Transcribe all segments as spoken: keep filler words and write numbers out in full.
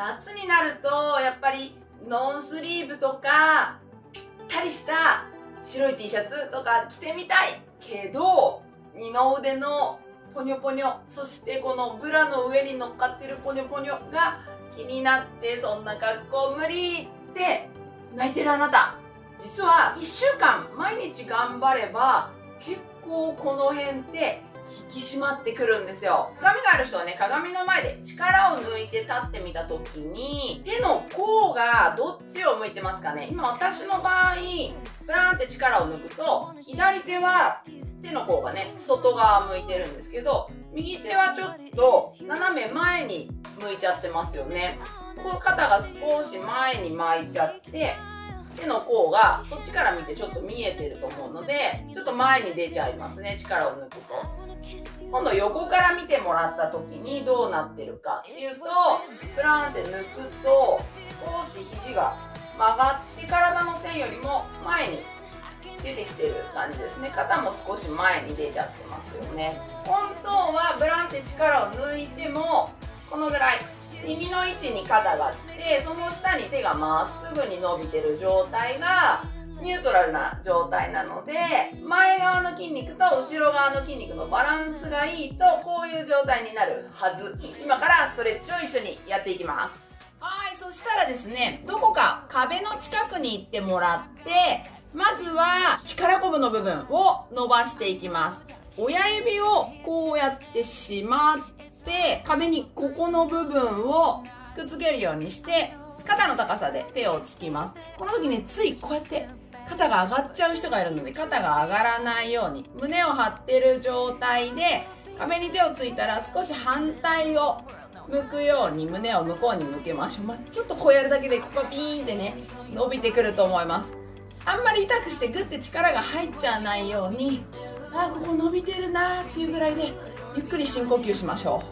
夏になるとやっぱりノンスリーブとかぴったりした白い T シャツとか着てみたいけど、二の腕のポニョポニョ、そしてこのブラの上に乗っかってるポニョポニョが気になって、そんな格好無理って泣いてるあなた、実はいっしゅうかん毎日頑張れば結構この辺って引き締まってくるんですよ。鏡がある人はね、鏡の前で力を抜いて立ってみた時に手の甲がどっちを向いてますかね。今私の場合ブラーンって力を抜くと左手は手の甲がね外側向いてるんですけど、右手はちょっと斜め前に向いちゃってますよね。この肩が少し前に巻いちゃって手の甲がそっちから見てちょっと見えてると思うので、ちょっと前に出ちゃいますね、力を抜くと。今度横から見てもらった時にどうなってるかっていうと、ブラーンって抜くと少し肘が曲がって体の線よりも前に出てきてる感じですね。肩も少し前に出ちゃってますよね。本当はブラーンって力を抜いてもこのぐらい耳の位置に肩が来て、その下に手がまっすぐに伸びてる状態がニュートラルな状態なので、前側の筋肉と後ろ側の筋肉のバランスがいいとこういう状態になるはず。今からストレッチを一緒にやっていきます。はい、そしたらですね、どこか壁の近くに行ってもらって、まずは力こぶの部分を伸ばしていきます。親指をこうやってしまって壁にここの部分をくっつけるようにして肩の高さで手をつきます。この時ね、ついこうやって肩が上がっちゃう人がいるので、肩が上がらないように胸を張ってる状態で壁に手をついたら少し反対を向くように胸を向こうに向けましょう。まあ、ちょっとこうやるだけでここがビーンってね伸びてくると思います。あんまり痛くしてグッて力が入っちゃわないように、あーここ伸びてるなーっていうぐらいでゆっくり深呼吸しましょ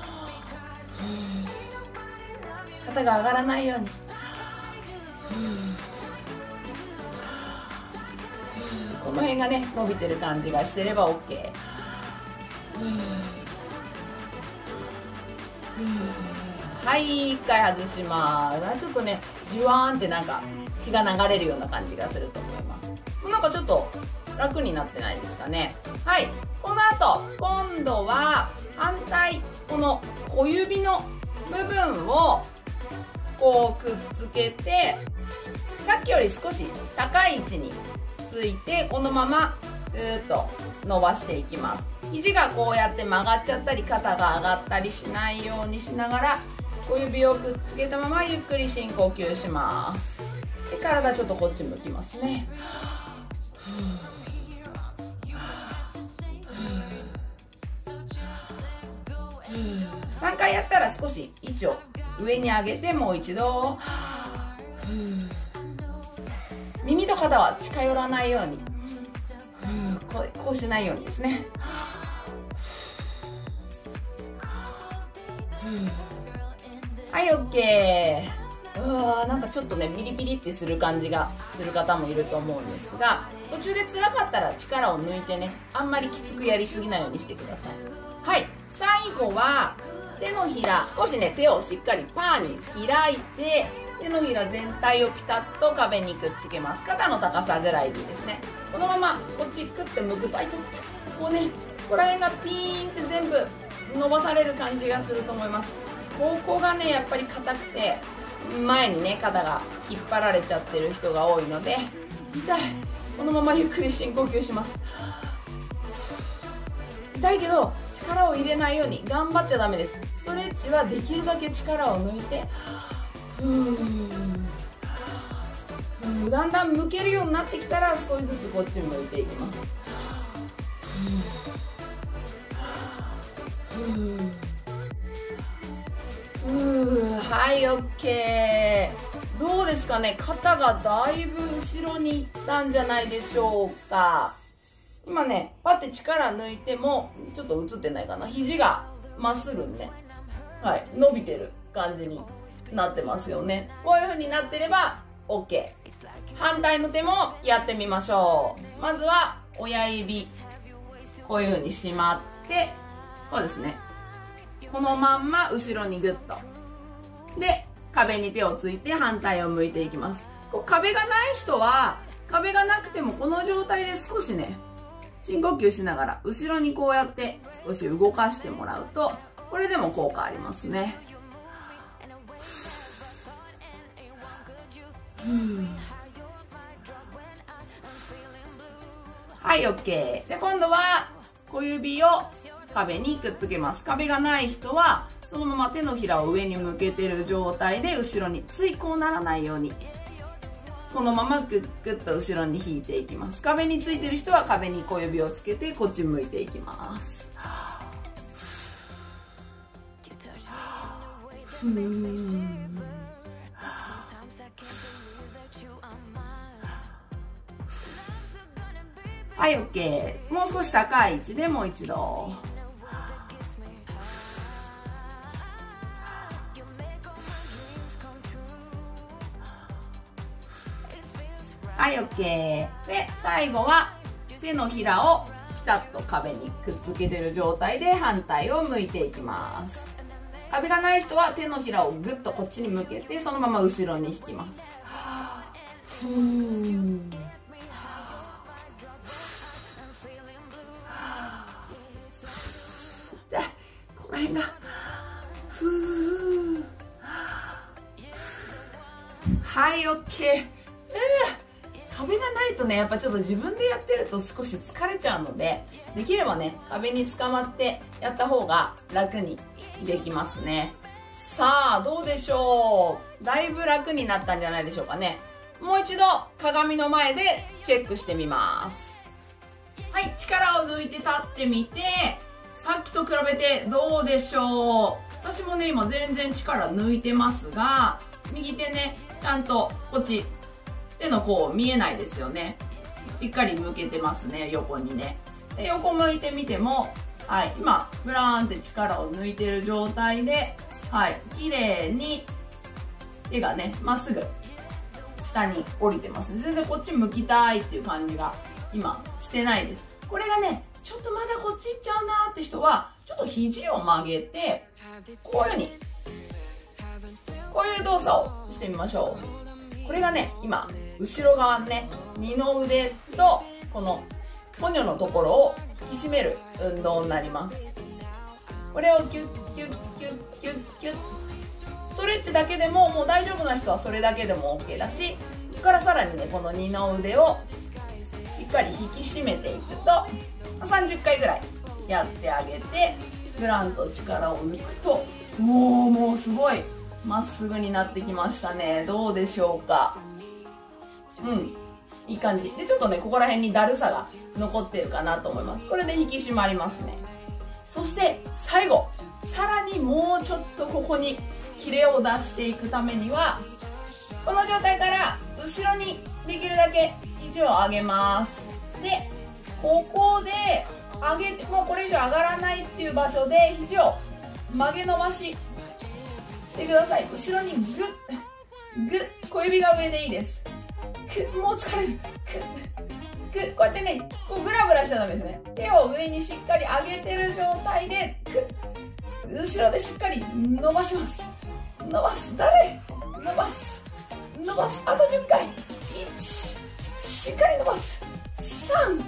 う。肩が上がらないように。この辺がね伸びてる感じがしてれば OK。 はい、一回外します。ちょっとねじわーんってなんか血が流れるような感じがすると思います。なんかちょっと楽になってないですかね。はい、この後今度は反対、この小指の部分をこうくっつけて、さっきより少し高い位置についてこのままぐーっと伸ばしていきます。肘がこうやって曲がっちゃったり肩が上がったりしないようにしながら小指をくっつけたままゆっくり深呼吸します。で体ちょっとこっち向きますね。さんかいやったら少し位置を上に上げて、もう一度耳と肩は近寄らないように、こう、こうしないようにですね。はい、 OK。 うわー、なんかちょっとねピリピリってする感じがする方もいると思うんですが、途中で辛かったら力を抜いてね、あんまりきつくやりすぎないようにしてください。はい、最後は手のひら、少しね手をしっかりパーに開いて手のひら全体をピタッと壁にくっつけます。肩の高さぐらいでいいですね。このままこっちクッて向くと、あいとこうね、ここら辺がピーンって全部伸ばされる感じがすると思います。ここがねやっぱり硬くて前にね肩が引っ張られちゃってる人が多いので、痛い。このままゆっくり深呼吸します。痛いけど力を入れないように頑張っちゃダメです。ストレッチはできるだけ力を抜いて、ふーだんだん向けるようになってきたら少しずつこっち向いていきます。ふーふーはい、 OK。 どうですかね、肩がだいぶ後ろにいったんじゃないでしょうか。今ねパッて力抜いてもちょっと映ってないかな、肘がまっすぐにね、はい、伸びてる感じになってますよね。こういう風になってれば OK。 反対の手もやってみましょう。まずは親指こういう風にしまって、こうですね、このまんま後ろにグッとで壁に手をついて反対を向いていきます。こう壁がない人は、壁がなくてもこの状態で少しね、深呼吸しながら後ろにこうやって少し動かしてもらうと、これでも効果ありますね。はい、OK。で、今度は小指を壁にくっつけます。壁がない人はそのまま手のひらを上に向けてる状態で後ろに、ついこうならないようにこのままグッグッと後ろに引いていきます。壁についてる人は壁に小指をつけてこっち向いていきます。ふーはい、OK。もう少し高い位置でもう一度。はい、OK。で、最後は手のひらをピタッと壁にくっつけてる状態で反対を向いていきます。壁がない人は手のひらをぐっとこっちに向けてそのまま後ろに引きます。ふーじゃあこの辺がふーはい、OK。壁がないとね、やっぱちょっと自分でやってると少し疲れちゃうので、できればね、壁に捕まってやった方が楽にできますね。さあ、どうでしょう。だいぶ楽になったんじゃないでしょうかね。もう一度鏡の前でチェックしてみます。はい、力を抜いて立ってみて、さっきと比べてどうでしょう。私もね、今全然力抜いてますが、右手ね、ちゃんとこっち、手の甲見えないですよね。しっかり向けてますね、横にね。で、横向いてみても、はい、今、ブラーンって力を抜いてる状態で、はい、綺麗に手がね、まっすぐ下に降りてますね。全然こっち向きたいっていう感じが今してないです。これがね、ちょっとまだこっち行っちゃうなーって人は、ちょっと肘を曲げて、こういうふうに、こういう動作をしてみましょう。これがね、今、後ろ側ね、二の腕とこのポニョのところを引き締める運動になります。これをキュッキュッキュッキュッキュッ、ストレッチだけでももう大丈夫な人はそれだけでも OK だし、そこからさらにね、この二の腕をしっかり引き締めていくとさんじゅっかいぐらいやってあげて、グランと力を抜くともうもうすごいまっすぐになってきましたね。どうでしょうか。うん、いい感じで、ちょっとねここら辺にだるさが残ってるかなと思います。これで引き締まりますね。そして最後、さらにもうちょっとここにキレを出していくためには、この状態から後ろにできるだけ肘を上げます。で、ここで上げて、もうこれ以上上がらないっていう場所で肘を曲げ伸ばししてください。後ろにグッグッ、小指が上でいいです。くもう疲れる。くくこうやってね、こうブラブラしちゃダメですね。手を上にしっかり上げてる状態でく後ろでしっかり伸ばします。伸ばす、誰伸ばす伸ばす、あとじゅっかい。いち、しっかり伸ばす。さん、よん、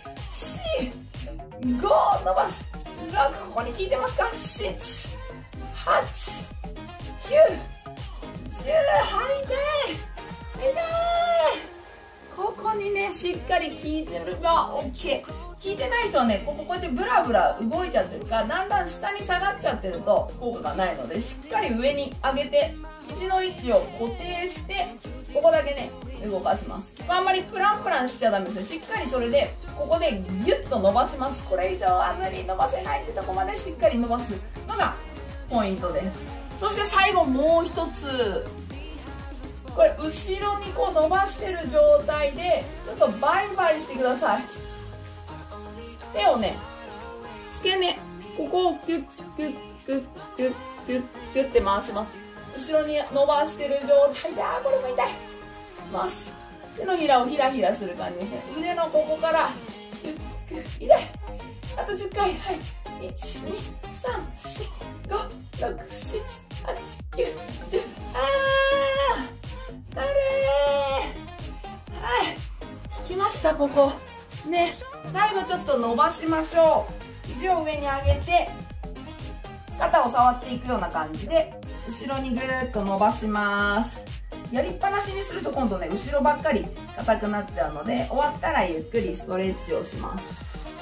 ご、伸ばす。ろく、ここに効いてますか。なな、はち、きゅう、じゅう、はい痛い痛い。ここにねしっかり効いてるが OK。 効いてない人はね、こここうやってブラブラ動いちゃってるか、だんだん下に下がっちゃってると効果がないので、しっかり上に上げて肘の位置を固定して、ここだけね動かします。あんまりプランプランしちゃダメですね。しっかりそれでここでギュッと伸ばします。これ以上は無理、伸ばせないってとこまでしっかり伸ばすのがポイントです。そして最後もう一つ、これ後ろにこう伸ばしてる状態でちょっとバイバイしてください。手をね、付け根、ここをキュッキュッキュッキュッキュッキュッって回します。後ろに伸ばしてる状態で、あーこれも痛い。回す。手のひらをひらひらする感じですね。腕のここからキュッキュッ、痛い。あとじゅっかい。はい。いち、に、さん、し、ご、ろく、しち、はち、きゅう、じゅう。 あーだるー。はい、引きました。ここね、最後ちょっと伸ばしましょう。肘を上に上げて肩を触っていくような感じで後ろにぐーっと伸ばします。やりっぱなしにすると今度ね、後ろばっかり硬くなっちゃうので、終わったらゆっくりストレッチをします。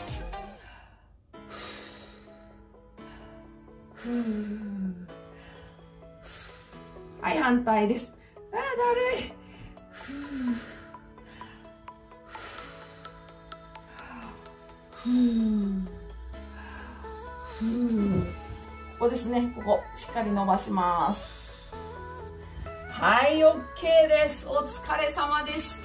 ふー。はい、反対です。あー、だるい。ふー。ふー。ふー。ここですね。ここ、しっかり伸ばします。はい、オッケーです。お疲れ様でした。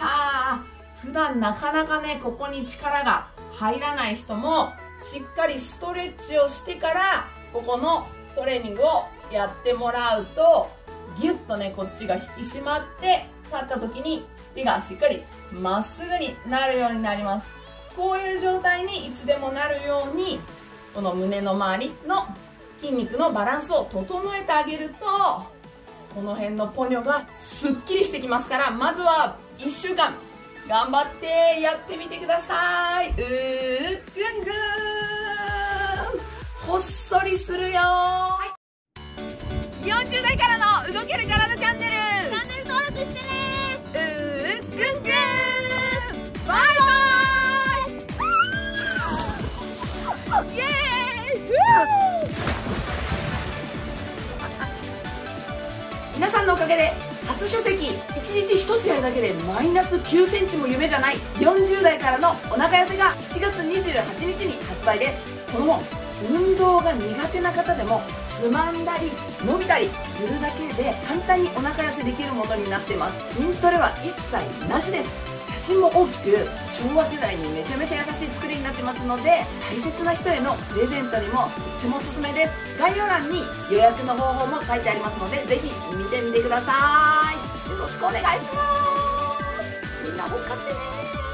普段なかなかね、ここに力が入らない人も、しっかりストレッチをしてから、ここのトレーニングをやってもらうと、ギュッとね、こっちが引き締まって、立った時に手がしっかりまっすぐになるようになります。こういう状態にいつでもなるように、この胸の周りの筋肉のバランスを整えてあげると、この辺のポニョがすっきりしてきますから、まずはいっしゅうかん頑張ってやってみてください。うーぐんぐーん、ほっそりするよー、はい、よんじゅう代からの動ける体チャンネル、 チャンネル登録してねうーぐんぐーん、バイバーイ、イエーイ、皆さんのおかげで初書籍いちにちひとつやるだけでマイナスきゅうセンチも夢じゃないよんじゅう代からのお腹痩せがしちがつにじゅうはちにちに発売です。この本、運動が苦手な方でもつまんだり伸びたりするだけで簡単にお腹痩せできるものになっています。筋トレは一切なしです。写真も大きく昭和世代にめちゃめちゃ優しい作りになってますので、大切な人へのプレゼントにもとってもおすすめです。概要欄に予約の方法も書いてありますので、ぜひ見てみてください。よろしくお願いします。みんな本買ってね。